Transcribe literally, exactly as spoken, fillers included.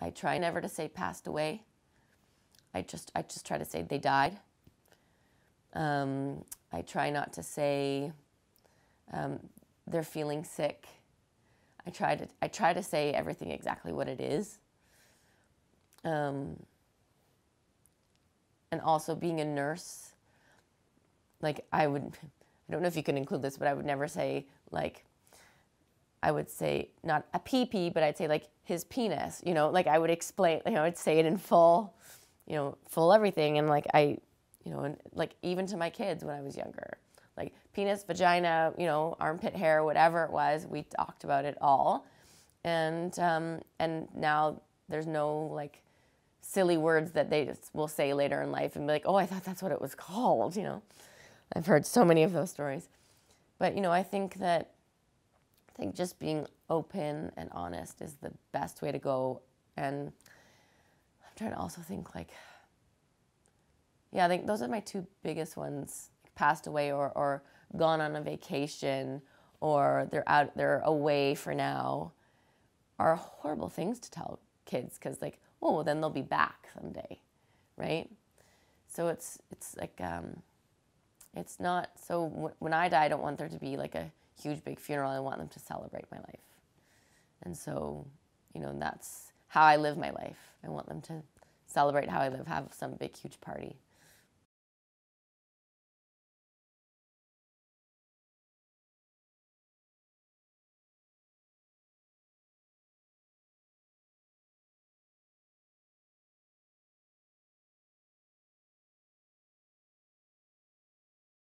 I try never to say passed away. I just, I just try to say they died. Um, I try not to say um, they're feeling sick. I try to, I try to say everything exactly what it is. Um, and also being a nurse, like I would, I don't know if you can include this, but I would never say like, I would say not a pee-pee, but I'd say like his penis, you know, like I would explain, you know, I'd say it in full, you know, full everything. And like I, you know, and like even to my kids when I was younger, like penis, vagina, you know, armpit hair, whatever it was, we talked about it all. And, um, and now there's no like silly words that they just will say later in life and be like, oh, I thought that's what it was called, you know. I've heard so many of those stories. But, you know, I think that, I think just being open and honest is the best way to go. And I'm trying to also think like, yeah, I think those are my two biggest ones, passed away or, or gone on a vacation or they're out, they're away for now, are horrible things to tell kids because like, oh, well, then they'll be back someday, right? So it's, it's like, um, it's not, so w when I die, I don't want there to be like a huge big funeral. I want them to celebrate my life. And so, you know, that's how I live my life. I want them to celebrate how I live, have some big huge party.